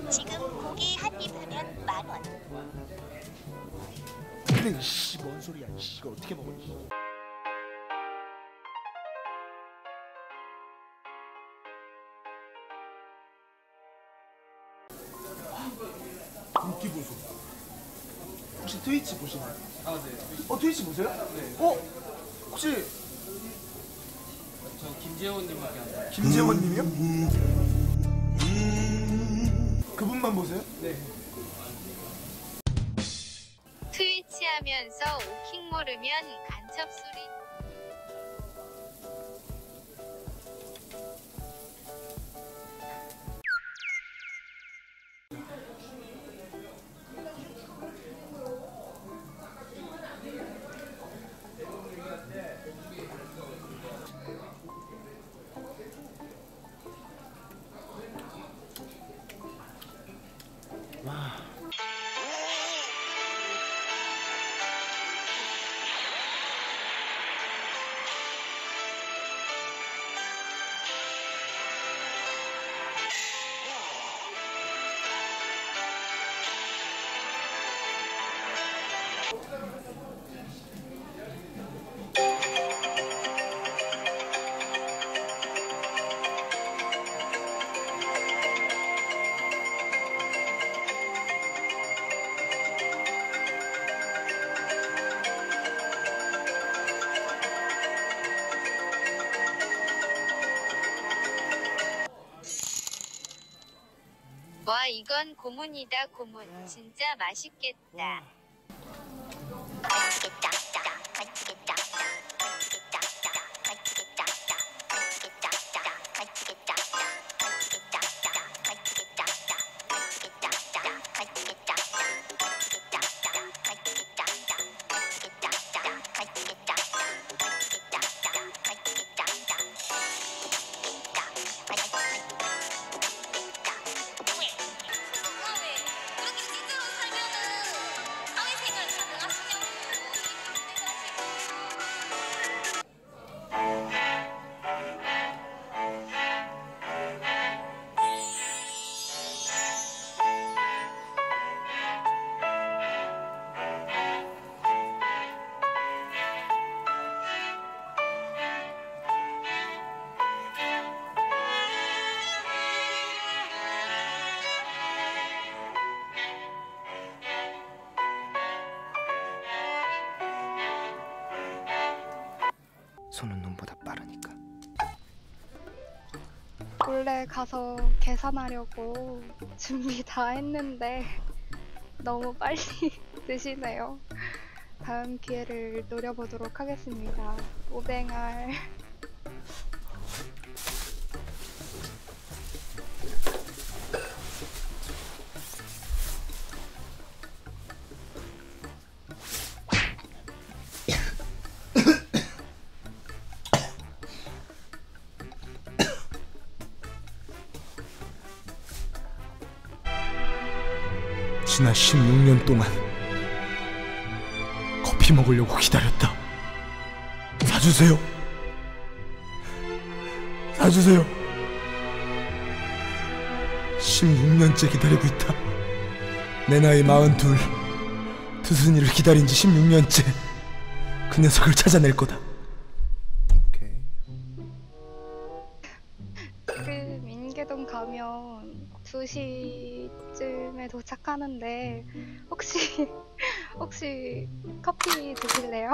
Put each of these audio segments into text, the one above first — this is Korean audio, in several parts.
지금 고기 한 입 하면 10,000원. 근데 이씨 뭔 소리야? 이씨 이걸 어떻게 먹어? 이씨. 인기 보소. 혹시 트위치 보시나요? 아, 네. 트위치 보세요? 네. 혹시 저 김재원님밖에 안 봐요. 김재원님이요? 그분만 보세요? 네. 트위치 하면서 오킹 모르면 간첩 소리. 와. 와 이건 고문이다 고문. 진짜 맛있겠다. 손은 눈보다 빠르니까. 원래 가서 계산하려고 준비 다 했는데 너무 빨리 드시네요. 다음 기회를 노려보도록 하겠습니다. 오뱅알. 지난 16년 동안 커피 먹으려고 기다렸다. 사주세요. 사주세요. 16년째 기다리고 있다. 내 나이 42. 드순이를 기다린 지 16년째. 그 녀석을 찾아낼 거다. 오케이. 그 민계동 가면 2시쯤에 도착하는데 혹시 커피 드실래요?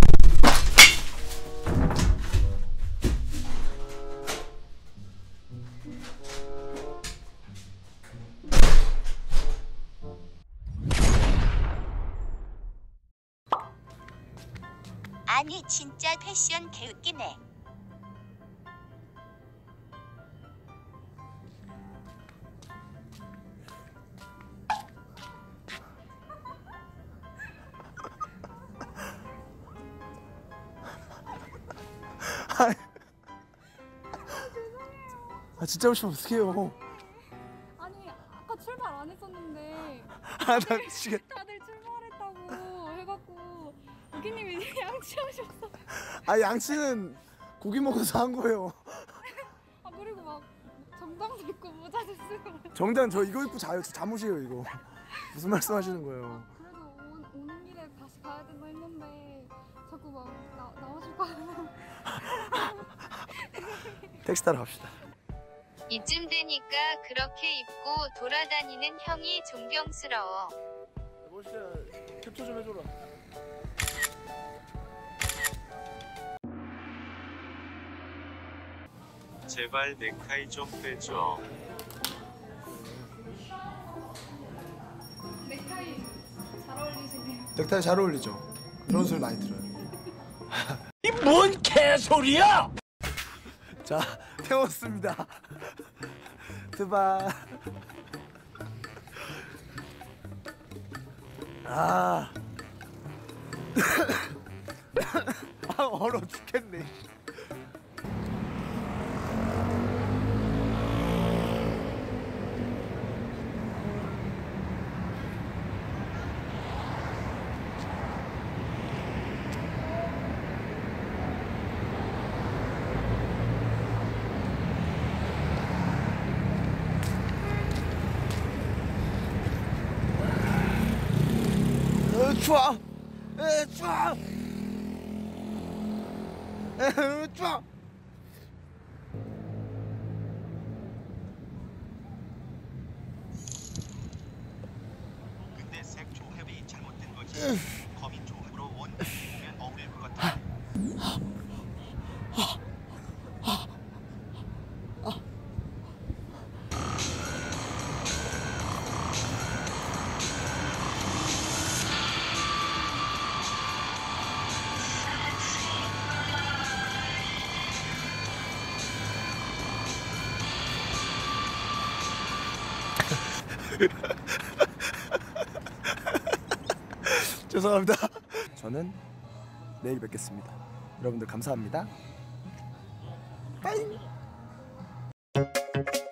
아니 진짜 패션 개웃기네. 진짜 오시면 어떡해요. 아니 아까 출발 안 했었는데 나 미치겠다. 다들 출발했다고 해갖고 고객님이 양치하셨어. 양치는 고기 먹어서 한 거예요. 아 그리고 막 정장도 입고 모자도 쓰고. 정장 저 이거 입고 자요. 잠옷이에요 이거. 무슨 말씀하시는 거예요? 그래도 오는 길에 다시 가야 된다 했는데 자꾸 막 나오시고 하면 택시 타러 갑시다. 이쯤 되니까 그렇게 입고 돌아다니는 형이 존경스러워. 멋있야. 캡처 좀 해줘라. 제발 넥타이 좀 빼줘. 넥타이 잘 어울리시네요. 넥타이 잘 어울리죠? 그런 소리 많이 들어요. 이 뭔 개소리야! 자, 태웠습니다. 드바. 아. 아, 얼어 죽겠네. 추워. 추워. 추워. 근데 색 조합이 잘못된 거지. 거미 조합으로 원 보면 어울릴 것 같아. 죄송합니다. 저는 내일 뵙겠습니다. 여러분들 감사합니다. 빠잉.